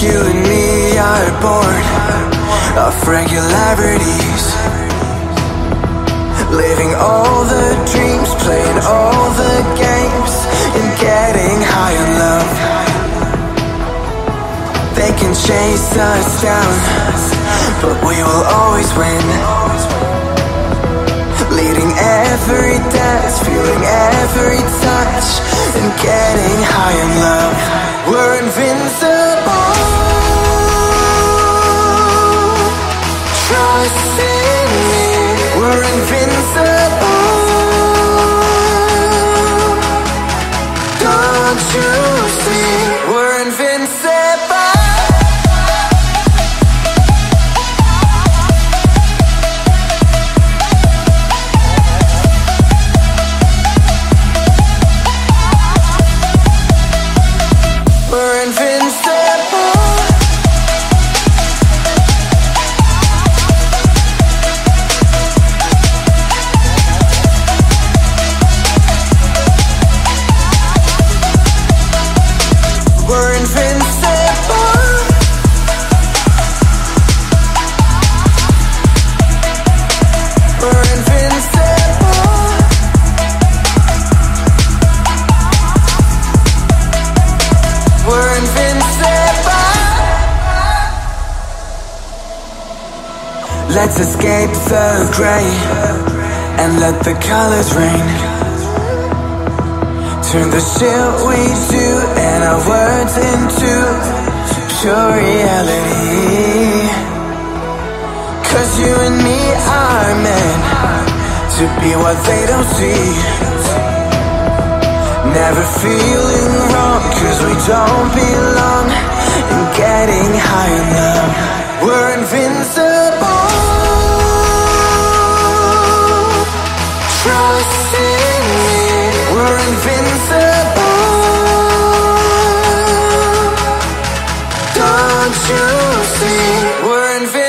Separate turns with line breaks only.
you and me are bored of regularities, living all the dreams, playing all the games, and getting high in love. They can chase us down, but we will always win, leading every dance, feeling every touch, and getting high in love. We're invincible. Trust in me. We're invincible. Don't you see? We're invincible. We're invincible. We're invincible. We're invincible. We're invincible. Let's escape the gray and let the colors rain. Turn the shit we do and our words into pure reality. 'Cause you and me are meant to be what they don't see. Never feeling wrong 'cause we don't belong, and getting high in love. We're invincible. Trust in me. We're invincible. Don't you see? We're invincible.